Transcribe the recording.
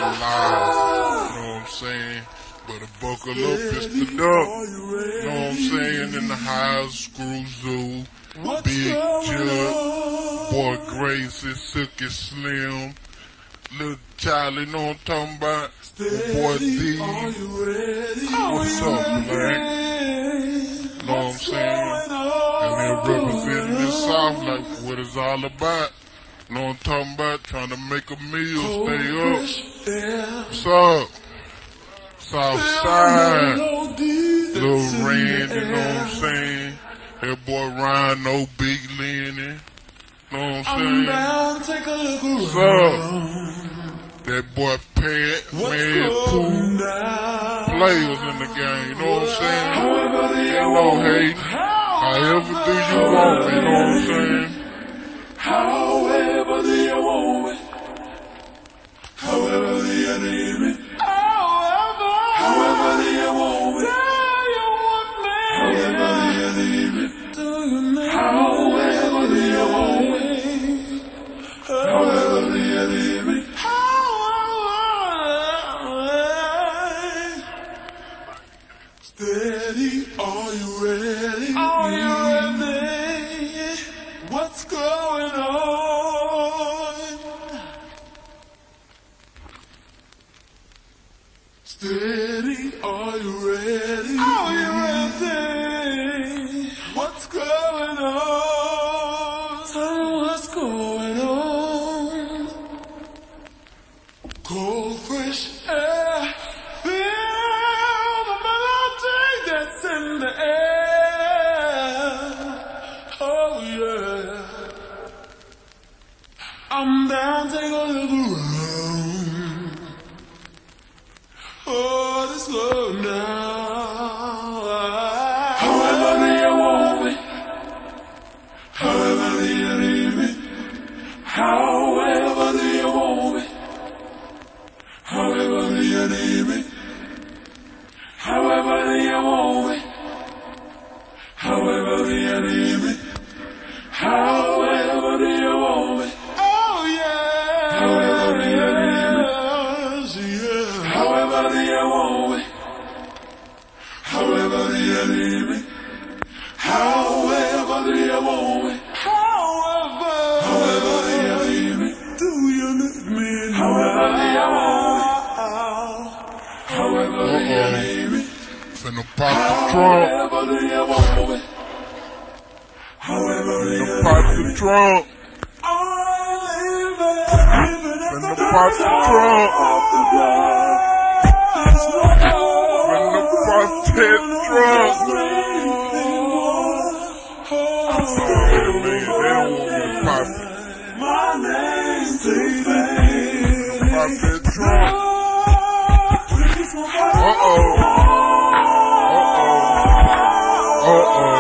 loud. You know what I'm saying? Better buckle up, it's the duck. You know what I'm saying? In the house, Screw Zoo, Big Jug, Boy Gracie, Silky Slim, Little Charlie, know what I'm talking about? Boy D. What's up, Black? Know what I'm saying? And they're representing the South like what it's all about. Know what I'm talking about? Trying to make a meal, stay up. What's up? Southside, Lil Rand, you know what I'm saying? That boy Ryan, no Big Lenny, know what I'm saying? What's up? That boy Pat, Man Pooh, players in the game, you know what I'm saying? Ain't no hating, however do you want me, you know what I'm saying? However do you want me, however do you need me. However do you want me? However do you need me? However do you want me? However do you need me? Steady, are you ready? Are you ready? What's going on? Steady, are you ready? Are you ready? What's going on? Tell me what's going on. Cold, fresh air. Feel the melody that's in the air. Oh yeah. I'm down, take a look around. Oh, this love now. However do you want me? However do you need me? However do you want me? However do you need me? However do you want me? However do you need me? However do you want me? Oh yeah. However do you need me? However do you want me? However do you need me? However do you want me? However do you need me? Do you need me? However do you want me? However do you need me? Finna pop the trunk. However do you want me? However do you need me? Pop the trunk. Finna pop the trunk. Finna pop that trunk. Yeah, man, they don't want me to pop it. Pop that trunk. Uh-oh. Uh-oh. Uh-oh.